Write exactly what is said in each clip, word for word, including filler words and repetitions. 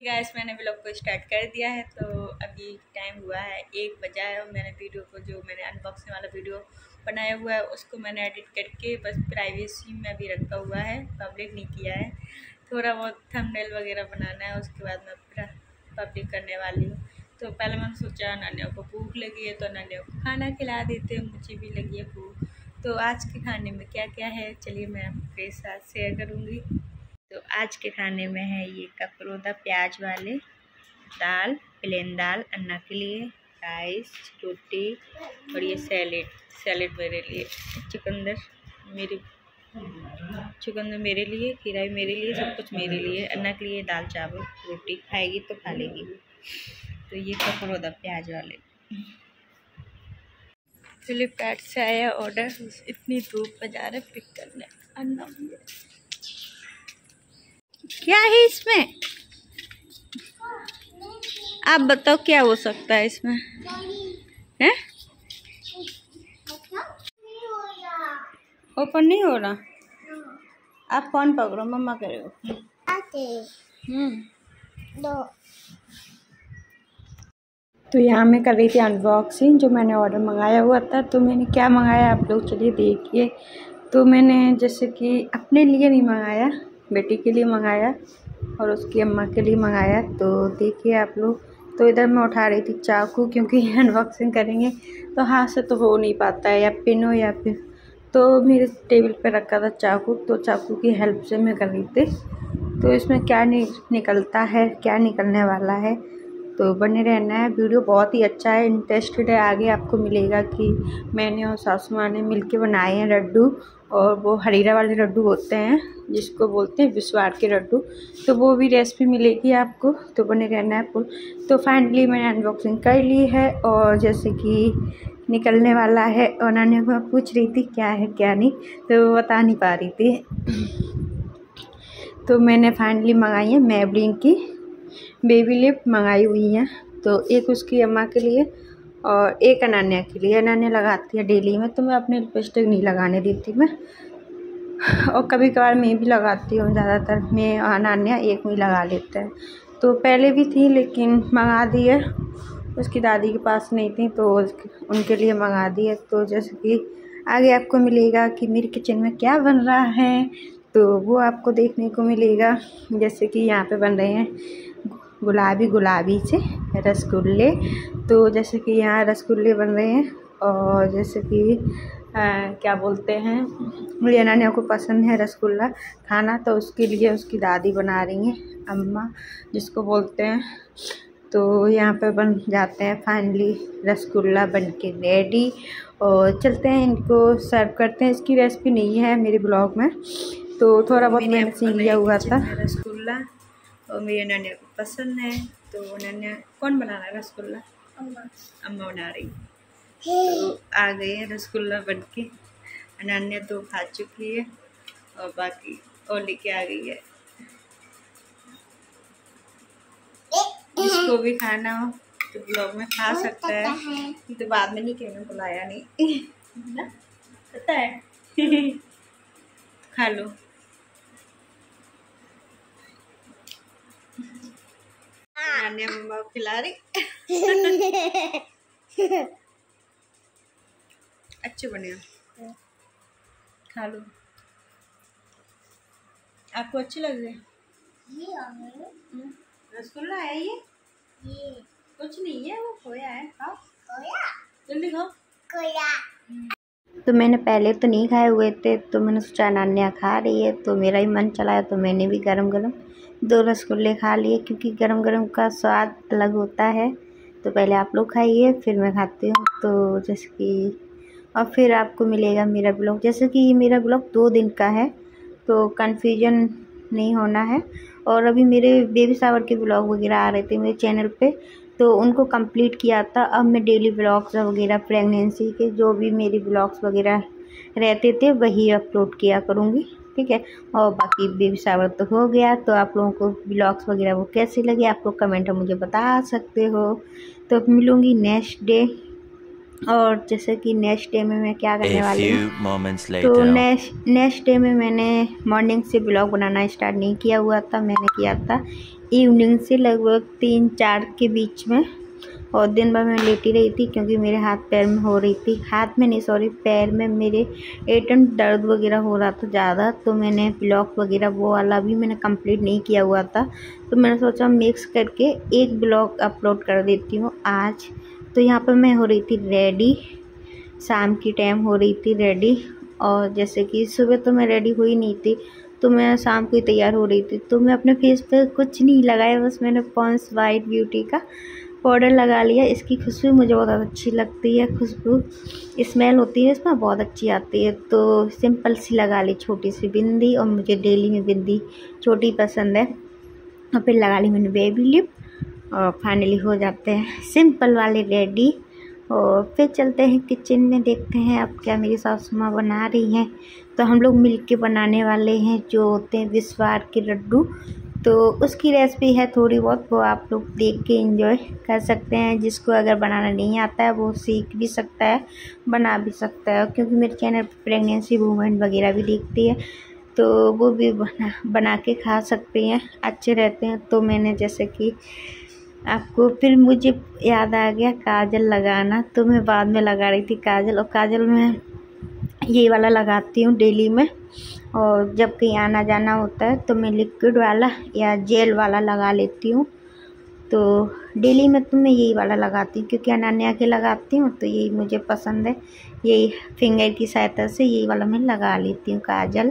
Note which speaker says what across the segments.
Speaker 1: Guys मैंने vlog को start कर दिया है। तो अभी टाइम हुआ है एक बजा है और मैंने वीडियो को जो मैंने अनबॉक्सिंग वाला वीडियो बनाया हुआ है उसको मैंने एडिट करके बस प्राइवेसी में अभी रखा हुआ है, पब्लिक नहीं किया है। थोड़ा बहुत थंबनेल वगैरह बनाना है, उसके बाद मैं पब्लिक करने वाली हूँ। तो पहले मैंने सोचा अनन्या को भूख लगी है तो अनन्या को खाना खिला देते हैं, मुझे भी लगी है भूख। तो आज के खाने में क्या क्या है चलिए मैं आपके साथ शेयर करूँगी। तो आज के खाने में है ये ककरोदा प्याज वाले दाल, प्लेन दाल अन्ना के लिए, राइस, रोटी और ये सैलेड सैलेड मेरे लिए, चुकंदर मेरी चुकंदर मेरे लिए, खीरा मेरे लिए, सब कुछ मेरे लिए। अन्ना के लिए दाल चावल रोटी खाएगी तो खा लेगी। तो ये ककरोदा प्याज वाले फ्लिपकार्ट से आया ऑर्डर। इतनी धूप में जा रहे पिक करने। अन्ना क्या है इसमें, आप बताओ क्या हो सकता है इसमें है? ओपन नहीं हो रहा। आप फोन पकड़ो, मम्मा करो। हम्म तो यहाँ मैं कर रही थी अनबॉक्सिंग जो मैंने ऑर्डर मंगाया हुआ था। तो मैंने क्या मंगाया आप लोग चलिए देखिए। तो मैंने जैसे कि अपने लिए नहीं मंगाया, बेटी के लिए मंगाया और उसकी अम्मा के लिए मंगाया। तो देखिए आप लोग। तो इधर मैं उठा रही थी चाकू, क्योंकि अनबॉक्सिंग करेंगे तो हाथ से तो हो नहीं पाता है, या पिन हो या फिर, तो मेरे टेबल पे रखा था चाकू, तो चाकू की हेल्प से मैं कर रही थी। तो इसमें क्या निकलता है, क्या निकलने वाला है, तो बने रहना है। वीडियो बहुत ही अच्छा है, इंटरेस्टेड है। आगे आपको मिलेगा कि मैंने और सासू माँ ने मिल के बनाए हैं लड्डू, और वो हरीरा वाले लड्डू होते हैं जिसको बोलते हैं विस्वार के लड्डू। तो वो भी रेसिपी मिलेगी आपको, तो बने रहना है फुल। तो फाइनली मैंने अनबॉक्सिंग कर ली है और जैसे कि निकलने वाला है। और अनन्या को पूछ रही थी क्या है क्या नहीं, तो वो बता नहीं पा रही थी। तो मैंने फाइनली मंगाई है मेबलिन की बेबी लिप मंगाई हुई हैं। तो एक उसकी अम्मा के लिए और एक अनन्या के लिए। अनन्या लगाती है डेली में, तो मैं अपने लिपस्टिक नहीं लगाने देती मैं, और कभी कभार मैं भी लगाती हूँ। ज़्यादातर मैं और अनन्या एक में लगा लेते हैं। तो पहले भी थी लेकिन मंगा दी है, उसकी दादी के पास नहीं थी तो उनके लिए मंगा दी है। तो जैसे कि आगे आपको मिलेगा कि मेरे किचन में क्या बन रहा है, तो वो आपको देखने को मिलेगा। जैसे कि यहाँ पे बन रहे हैं गुलाबी गुलाबी से रसगुल्ले। तो जैसे कि यहाँ रसगुल्ले बन रहे हैं, और जैसे कि आ, क्या बोलते हैं, मेरी अनन्या को पसंद है रसगुल्ला खाना, तो उसके लिए उसकी दादी बना रही हैं, अम्मा जिसको बोलते हैं। तो यहाँ पे बन जाते हैं फाइनली रसगुल्ला बन के रेडी, और चलते हैं इनको सर्व करते हैं। इसकी रेसिपी नहीं है मेरे ब्लॉग में, तो थोड़ा बहुत मैंने सीख लिया हुआ था रसगुल्ला, और मेरी अनन्या को पसंद है। तो अनन्या कौन बना रहा है रसगुल्ला? अम्मा अम्मा बना रही। तो आ गए हैं रसगुल्ला बन के। अनन्या तो खा चुकी है और बाकी और लेके आ गई है। जिसको भी खाना हो तो ब्लॉग में खा सकता है, तो बाद में नहीं कहना बुलाया नहीं ना, पता है। खा लो। अन्या मम्मा को खिला रही। अच्छे बने, खा लो। आपको अच्छे लग रहे? रसगुल्ला है ये? ये कुछ नहीं है, वो खोया है। खाओ खोया, जल्दी खाओ खोया। तो मैंने पहले तो नहीं खाए हुए थे, तो मैंने सोचा अनन्या खा रही है तो मेरा ही मन चला है, तो मैंने भी गरम गरम दो रसगुल्ले खा लिए, क्योंकि गरम गरम का स्वाद अलग होता है। तो पहले आप लोग खाइए फिर मैं खाती हूँ। तो जैसे कि और फिर आपको मिलेगा मेरा ब्लॉग। जैसे कि ये मेरा ब्लॉग दो दिन का है, तो कन्फ्यूजन नहीं होना है। और अभी मेरे बेबी शावर के ब्लॉग वगैरह आ रहे थे मेरे चैनल पे, तो उनको कंप्लीट किया था। अब मैं डेली ब्लॉग्स वगैरह प्रेगनेंसी के जो भी मेरी ब्लॉग्स वगैरह रहते थे वही अपलोड किया करूँगी, ठीक है। और बाकी बेबी शावर तो हो गया। तो आप लोगों को ब्लॉग्स वगैरह वो कैसे लगे आप लोग कमेंट में मुझे बता सकते हो। तो मिलूँगी नेक्स्ट डे, और जैसे कि नेक्स्ट डे में मैं क्या करने वाली हूँ, तो नेक्स्ट नेक्स्ट डे में मैंने मॉर्निंग से ब्लॉग बनाना स्टार्ट नहीं किया हुआ था। मैंने किया था इवनिंग से लगभग तीन चार के बीच में, और दिन भर मैं लेटी रही थी क्योंकि मेरे हाथ पैर में हो रही थी, हाथ में नहीं सॉरी पैर में मेरे एटम दर्द वगैरह हो रहा था ज़्यादा। तो मैंने ब्लॉग वगैरह वो वाला भी मैंने कंप्लीट नहीं किया हुआ था, तो मैंने सोचा मिक्स करके एक ब्लॉग अपलोड कर देती हूँ आज। तो यहाँ पर मैं हो रही थी रेडी, शाम की टाइम हो रही थी रेडी। और जैसे कि सुबह तो मैं रेडी हुई नहीं थी, तो मैं शाम को ही तैयार हो रही थी। तो मैं अपने फेस पे कुछ नहीं लगाया, बस मैंने पॉन्स वाइट ब्यूटी का पाउडर लगा लिया। इसकी खुशबू मुझे बहुत अच्छी लगती है, खुशबू स्मेल होती है इसमें बहुत अच्छी आती है। तो सिंपल सी लगा ली छोटी सी बिंदी, और मुझे डेली में बिंदी छोटी पसंद है। और फिर लगा ली मैंने बेबी लिप, और फाइनली हो जाते हैं सिंपल वाले रेडी। और फिर चलते हैं किचन में, देखते हैं अब क्या मेरी सासू माँ बना रही हैं। तो हम लोग मिलके बनाने वाले हैं जो होते हैं विस्वार के लड्डू। तो उसकी रेसिपी है थोड़ी बहुत, वो आप लोग देख के एंजॉय कर सकते हैं। जिसको अगर बनाना नहीं आता है वो सीख भी सकता है, बना भी सकता है, क्योंकि मेरे चैनल पर प्रेगनेंसी वूमेन वगैरह भी दिखती है, तो वो भी बना बना के खा सकते हैं, अच्छे रहते हैं। तो मैंने जैसे कि आपको फिर मुझे याद आ गया काजल लगाना, तो मैं बाद में लगा रही थी काजल। और काजल मैं ये वाला लगाती हूँ डेली में, और जब कहीं आना जाना होता है तो मैं लिक्विड वाला या जेल वाला लगा लेती हूँ। तो डेली में तो मैं यही वाला लगाती हूँ, क्योंकि अनान्या के लगाती हूँ तो यही मुझे पसंद है। यही फिंगर की सहायता से यही वाला मैं लगा लेती हूँ काजल।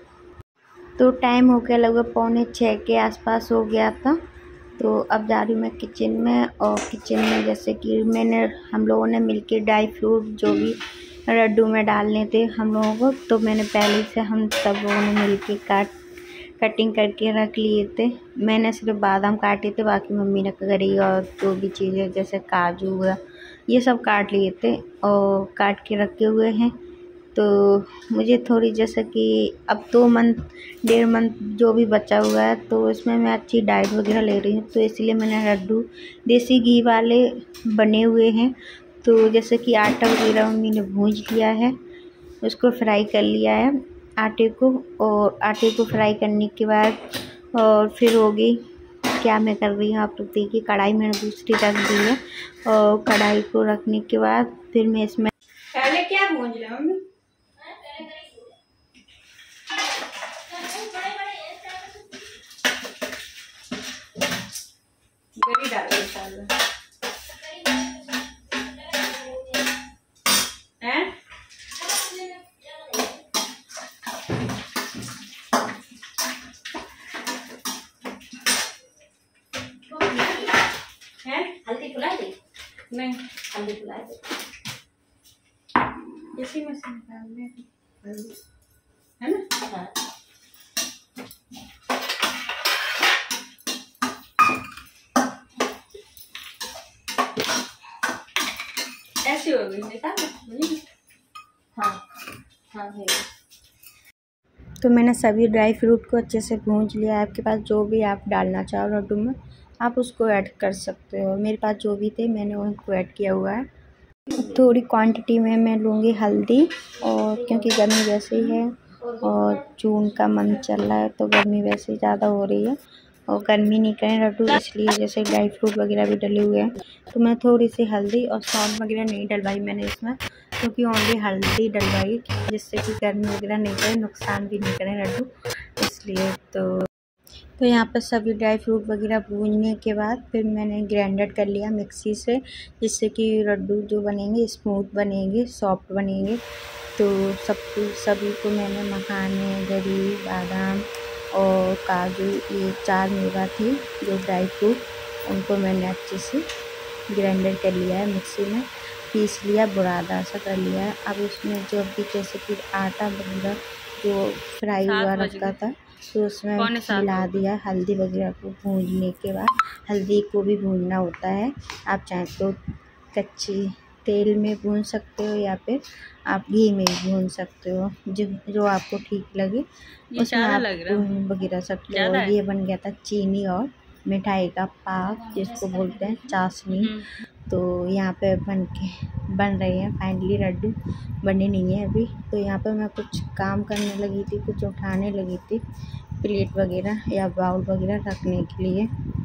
Speaker 1: तो टाइम हो गया लगभग पौने छः के आसपास हो गया था। तो अब जा रही हूँ मैं किचन में, और किचन में जैसे कि मैंने हम लोगों ने मिलके ड्राई फ्रूट जो भी लड्डू में डालने थे हम लोगों को, तो मैंने पहले से हम सब लोगों ने मिलके काट कटिंग करके रख लिए थे। मैंने सिर्फ बादाम काटे थे, बाकी मम्मी ने करी, और जो भी चीज़ें जैसे काजू हुआ ये सब काट लिए थे और काट के रखे हुए हैं। तो मुझे थोड़ी जैसे कि अब दो मंथ डेढ़ मंथ जो भी बचा हुआ है, तो इसमें मैं अच्छी डाइट वगैरह ले रही हूँ, तो इसलिए मैंने लड्डू देसी घी वाले बने हुए हैं। तो जैसे कि आटा वगैरह मम्मी ने भूंज लिया है, उसको फ्राई कर लिया है आटे को, और आटे को फ्राई करने के बाद और फिर होगी क्या मैं कर रही हूँ आप लोग देखिए। कढ़ाई मैंने दूसरी रख दी है, और कढ़ाई को रखने के बाद फिर मैं इसमें पहले क्या भूंज रहा हूँ मम्मी, गरी डाल रही हैं
Speaker 2: हल्दी फुला दी
Speaker 1: नहीं,
Speaker 2: हल्दी फुला दी
Speaker 1: इसी में से निकालने हल्दी है ना।
Speaker 2: हाँ।
Speaker 1: ऐसी हो गई देखा
Speaker 2: हाँ हाँ है।
Speaker 1: तो मैंने सभी ड्राई फ्रूट को अच्छे से भूंज लिया है। आपके पास जो भी आप डालना चाहो लड्डू में आप उसको ऐड कर सकते हो। मेरे पास जो भी थे मैंने उनको ऐड किया हुआ है। थोड़ी क्वांटिटी में मैं लूँगी हल्दी, और क्योंकि गर्मी वैसे ही है और जून का मंथ चल रहा है, तो गर्मी वैसे ही ज़्यादा हो रही है और गर्मी नहीं करें लड्डू, इसलिए जैसे ड्राई फ्रूट वगैरह भी डले हुए हैं, तो मैं थोड़ी सी हल्दी और सौंफ वगैरह नहीं डलवाई मैंने इसमें, क्योंकि ओनली हल्दी डलवाई जिससे कि गर्मी वगैरह नहीं करे, नुकसान भी नहीं करें लड्डू, इसलिए। तो तो यहाँ पर सभी ड्राई फ्रूट वगैरह भूनने के बाद फिर मैंने ग्राइंडर कर लिया मिक्सी से, जिससे कि लड्डू जो बनेंगे स्मूथ बनेंगे, सॉफ्ट बनेंगे। तो सब सभी को मैंने मखाने, गरी, बादाम और काजू, ये चार मेवा थी जो ड्राई फ्रूट, उनको मैंने अच्छे से ग्राइंडर कर लिया है, मिक्सी में पीस लिया, बुरादा सा कर लिया है। अब उसमें जो भी जैसे कि आटा वगैरह जो फ्राई हुआ रखा था तो उसमें मिला दिया। हल्दी वगैरह को भूनने के बाद, हल्दी को भी भूनना होता है, आप चाहें तो कच्ची तेल में भून सकते हो या फिर आप घी में भी भून सकते हो, जो जो आपको ठीक लगे उसमें आप भून वगैरह सकते हो। ये बन गया था चीनी और मिठाई का पाक, जिसको बोलते हैं चाशनी। तो यहाँ पे बन के बन रहे हैं फाइनली लड्डू, बने नहीं है अभी। तो यहाँ पर मैं कुछ काम करने लगी थी, कुछ उठाने लगी थी, प्लेट वगैरह या बाउल वगैरह रखने के लिए।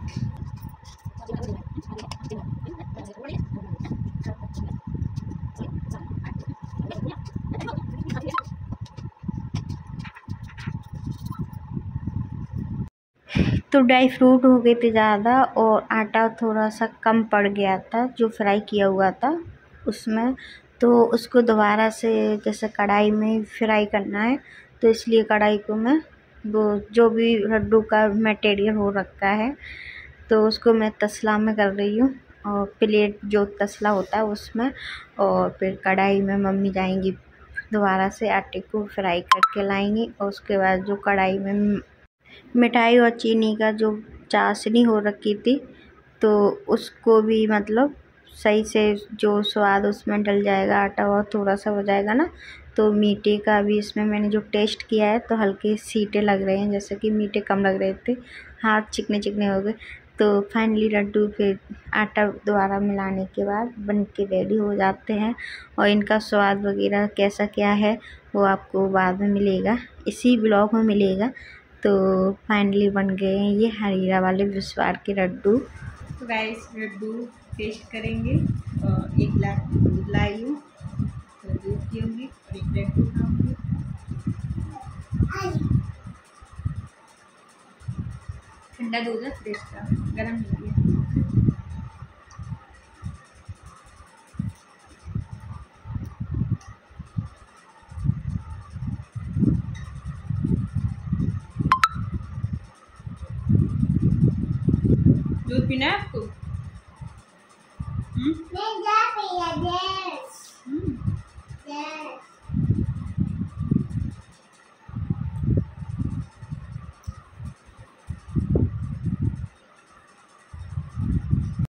Speaker 1: तो ड्राई फ्रूट हो गए थे ज़्यादा और आटा थोड़ा सा कम पड़ गया था जो फ्राई किया हुआ था उसमें, तो उसको दोबारा से जैसे कढ़ाई में फ्राई करना है, तो इसलिए कढ़ाई को मैं वो जो भी लड्डू का मटेरियल हो रखा है तो उसको मैं तसला में कर रही हूँ, और प्लेट जो तसला होता है उसमें, और फिर कढ़ाई में मम्मी जाएंगी दोबारा से आटे को फ्राई करके लाएंगी। और उसके बाद जो कढ़ाई में मिठाई और चीनी का जो चाशनी हो रखी थी तो उसको भी मतलब सही से जो स्वाद उसमें डल जाएगा, आटा और थोड़ा सा हो जाएगा ना, तो मीठे का भी इसमें मैंने जो टेस्ट किया है तो हल्के सीटे लग रहे हैं, जैसे कि मीठे कम लग रहे थे, हाथ चिकने चिकने हो गए। तो फाइनली लड्डू फिर आटा दोबारा मिलाने के बाद बन के रेडी हो जाते हैं, और इनका स्वाद वगैरह कैसा क्या है वो आपको बाद में मिलेगा, इसी ब्लॉग में मिलेगा। तो फाइनली बन गए हैं ये हरीरा वाले विस्वार के लड्डू। तो गाइस लड्डू टेस्ट करेंगे, और एक गिलास दूध लाई हूँ तो दूध पीऊँगी और एक लड्डू खाऊँगी। ठंडा दूध है फ्रिज का, गर्म नहीं है। दूध पीना है?